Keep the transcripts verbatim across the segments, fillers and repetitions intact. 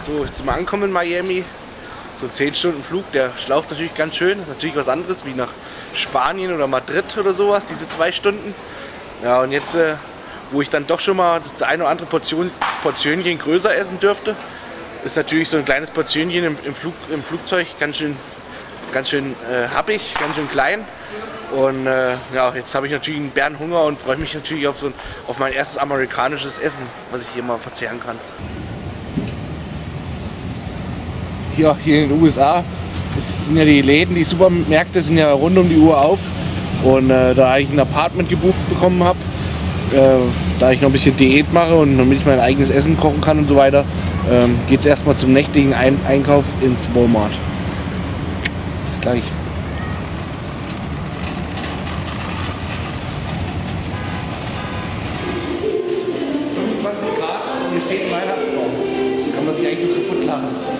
So, jetzt sind wir angekommen in Miami. So zehn Stunden Flug, der schlaucht natürlich ganz schön. Das ist natürlich was anderes wie nach Spanien oder Madrid oder sowas, diese zwei Stunden. Ja, und jetzt, äh, wo ich dann doch schon mal das eine oder andere Portion, Portionchen größer essen dürfte, ist natürlich so ein kleines Portionchen im, im, Flug, im Flugzeug ganz schön, ganz schön äh, happig, ganz schön klein. Und äh, ja, jetzt habe ich natürlich einen Bärenhunger und freue mich natürlich auf, so ein, auf mein erstes amerikanisches Essen, was ich hier mal verzehren kann. Ja, hier in den U S A es sind ja die Läden, die Supermärkte sind ja rund um die Uhr auf. Und äh, da ich ein Apartment gebucht bekommen habe, äh, da ich noch ein bisschen Diät mache und damit ich mein eigenes Essen kochen kann und so weiter, äh, geht es erstmal zum nächtigen Ein Einkauf ins Walmart. Bis gleich. fünfundzwanzig Grad und hier steht ein Weihnachtsbaum. Da kann man sich eigentlich nur kaputt lachen.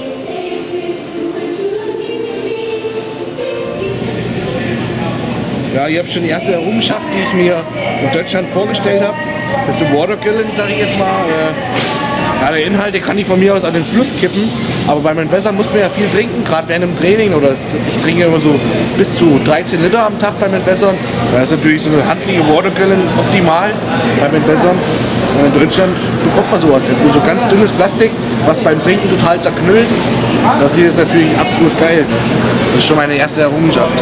Ja, ihr habt schon die erste Errungenschaft, die ich mir in Deutschland vorgestellt habe. Das ist ein Watergallon, sage ich jetzt mal. Ja, der Inhalt, den kann ich von mir aus an den Fluss kippen. Aber beim Entwässern muss man ja viel trinken, gerade während dem Training. Oder ich trinke immer so bis zu dreizehn Liter am Tag beim Entwässern. Da ist natürlich so eine handliche Watergallon optimal beim Entwässern. In Deutschland bekommt man sowas. Nur so ganz dünnes Plastik, was beim Trinken total zerknüllt. Das hier ist natürlich absolut geil. Das ist schon meine erste Errungenschaft.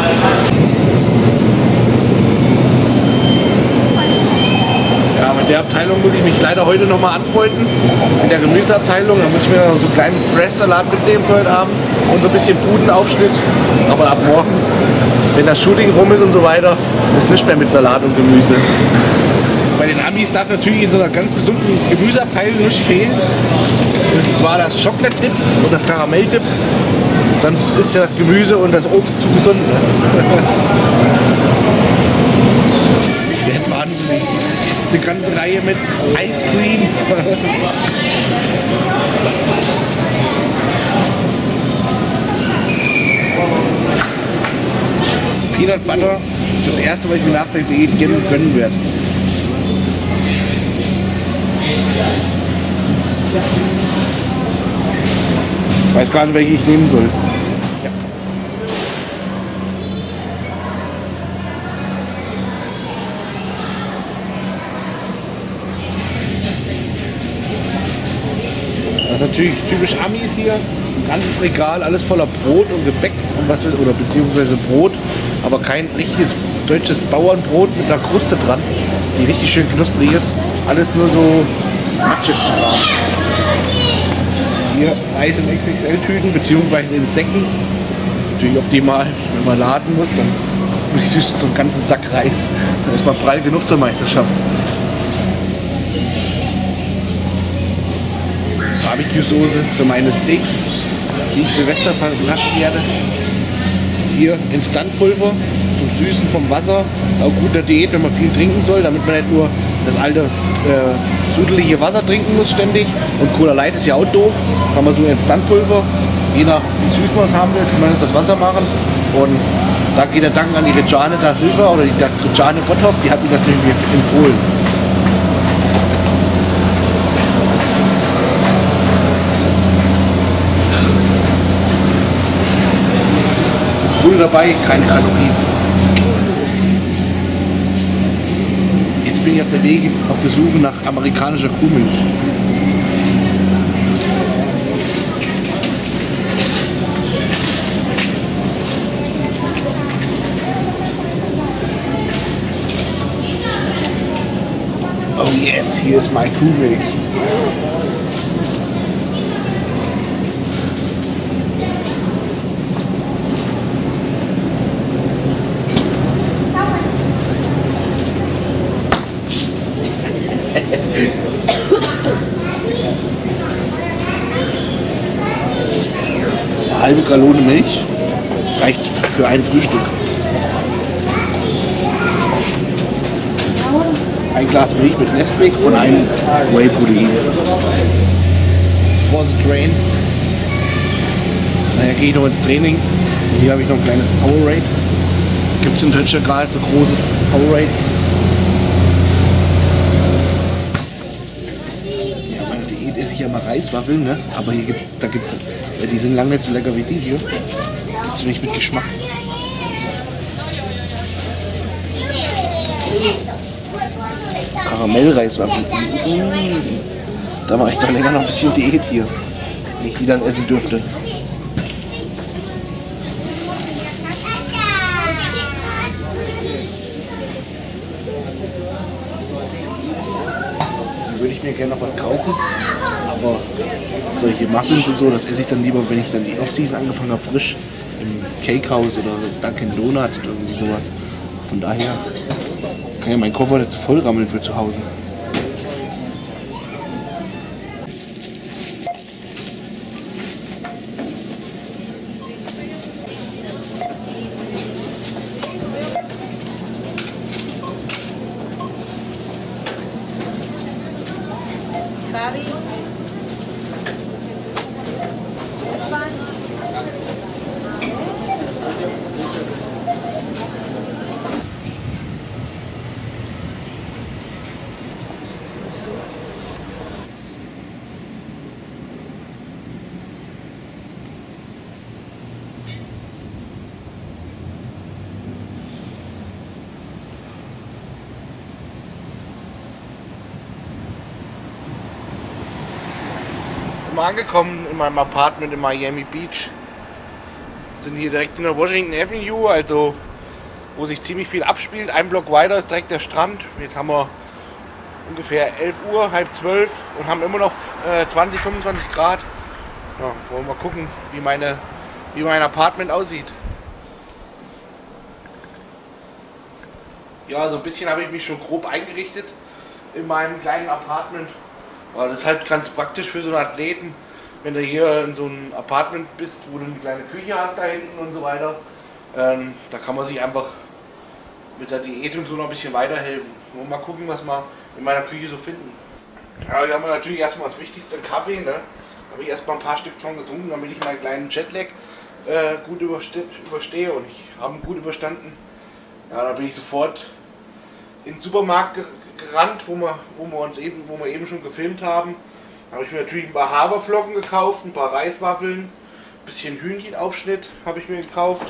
Ja, mit der Abteilung muss ich mich leider heute noch mal anfreunden. Mit der Gemüseabteilung, da muss ich mir so einen kleinen Fresh-Salat mitnehmen für heute Abend und so ein bisschen Budenaufschnitt. Aber ab morgen, wenn das Shooting rum ist und so weiter, ist nicht mehr mit Salat und Gemüse. Bei den Amis darf natürlich in so einer ganz gesunden Gemüseabteilung nicht fehlen. Das ist zwar das Chocolate-Dip und das Karamell-Dip, sonst ist ja das Gemüse und das Obst zu gesund. Ich werde wahnsinnig. Eine ganze Reihe mit Ice Cream. Peanut Butter ist das erste, was ich mir nach der Diät gerne gönnen werde. Ich weiß gar nicht, welche ich nehmen soll. Ja. Das ist natürlich typisch Amis hier. Ein ganzes Regal, alles voller Brot und Gebäck und was weiß, oder beziehungsweise Brot, aber kein richtiges deutsches Bauernbrot mit einer Kruste dran, die richtig schön knusprig ist. Alles nur so Matschekram. Hier Reis in X X L-Tüten beziehungsweise in Säcken. Natürlich optimal, wenn man laden muss, dann würde ich süß so einen ganzen Sack Reis. Dann ist man prall genug zur Meisterschaft. Barbecue-Soße für meine Steaks, die ich Silvester vernaschen werde. Hier Instantpulver zum Süßen vom Wasser. Ist auch gut in der Diät, wenn man viel trinken soll, damit man nicht nur das alte äh, sudelige Wasser trinken muss ständig. Und Cola Light ist ja auch doof. Kann man so Instantpulver, je nach wie süß man es haben will, kann man das Wasser machen. Und da geht der Dank an die Rejane da Silva oder die Rejane Gotthoff, die hat mir das nämlich empfohlen. Cool dabei, keine Kalorien. Jetzt bin ich auf der Wege, auf der Suche nach amerikanischer Kuhmilch. Oh yes, hier ist meine Kuhmilch. Eine halbe Gallone Milch reicht für ein Frühstück. Ein Glas Milch mit Nesquik und ein Whey-Protein. For the train. Daher gehe ich noch ins Training. Und hier habe ich noch ein kleines Powerade. Gibt es in Deutschland gerade so große Powerades? Ja, meine Diät esse ich ja mal rein. Reiswaffeln, ne? Aber hier gibt's, da gibt's, ja, die sind lange nicht so lecker wie die hier. Gibt's nicht mit Geschmack. Karamellreiswaffeln. Mmh. Da mache ich doch länger noch ein bisschen Diät hier, wenn ich die dann essen dürfte. Dann würde ich mir gerne noch was kaufen, aber solche Muffins und so, das esse ich dann lieber, wenn ich dann die Off-Season angefangen habe, frisch im Cakehouse oder Dunkin' Donuts oder irgendwie sowas. Von daher kann ja mein Koffer nicht zu voll rammeln für zu Hause. Angekommen in meinem Apartment in Miami Beach. Sind hier direkt in der Washington Avenue, also wo sich ziemlich viel abspielt. Ein Block weiter ist direkt der Strand. Jetzt haben wir ungefähr elf Uhr, halb zwölf und haben immer noch äh, zwanzig, fünfundzwanzig Grad. Ja, wollen wir mal gucken, wie, meine, wie mein Apartment aussieht. Ja, so ein bisschen habe ich mich schon grob eingerichtet in meinem kleinen Apartment. Aber das ist halt ganz praktisch für so einen Athleten, wenn du hier in so einem Apartment bist, wo du eine kleine Küche hast da hinten und so weiter. Ähm, da kann man sich einfach mit der Diät und so noch ein bisschen weiterhelfen. Und mal gucken, was wir in meiner Küche so finden. Ja, hier haben wir natürlich erstmal das Wichtigste, Kaffee. Ne? Da habe ich erstmal ein paar Stück von getrunken, damit ich meinen kleinen Jetlag äh, gut überste überstehe. Und ich habe ihn gut überstanden. Ja, da bin ich sofort in den Supermarkt gerannt, wo wir, wo wir uns eben, wo wir eben schon gefilmt haben. Da habe ich mir natürlich ein paar Haferflocken gekauft, ein paar Reiswaffeln, ein bisschen Hühnchenaufschnitt habe ich mir gekauft.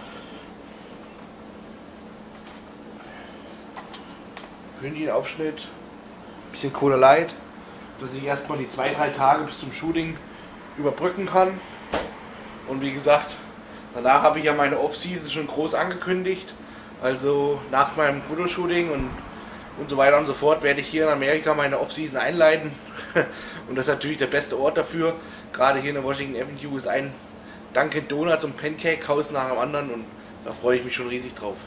Hühnchenaufschnitt, ein bisschen Cola Light, dass ich erstmal die zwei, drei Tage bis zum Shooting überbrücken kann. Und wie gesagt, danach habe ich ja meine Off-Season schon groß angekündigt. Also nach meinem Fotoshooting und und so weiter und so fort werde ich hier in Amerika meine Off-Season einleiten. Und das ist natürlich der beste Ort dafür. Gerade hier in der Washington Avenue ist ein Dunkin' Donuts und Pancake House nach dem anderen und da freue ich mich schon riesig drauf.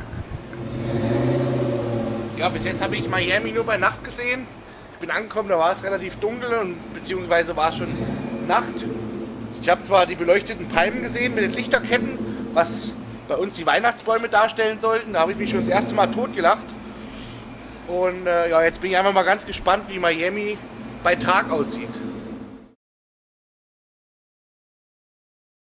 Ja, bis jetzt habe ich Miami nur bei Nacht gesehen. Ich bin angekommen, da war es relativ dunkel und beziehungsweise war es schon Nacht. Ich habe zwar die beleuchteten Palmen gesehen mit den Lichterketten, was bei uns die Weihnachtsbäume darstellen sollten. Da habe ich mich schon das erste Mal totgelacht. Und äh, ja, jetzt bin ich einfach mal ganz gespannt, wie Miami bei Tag aussieht.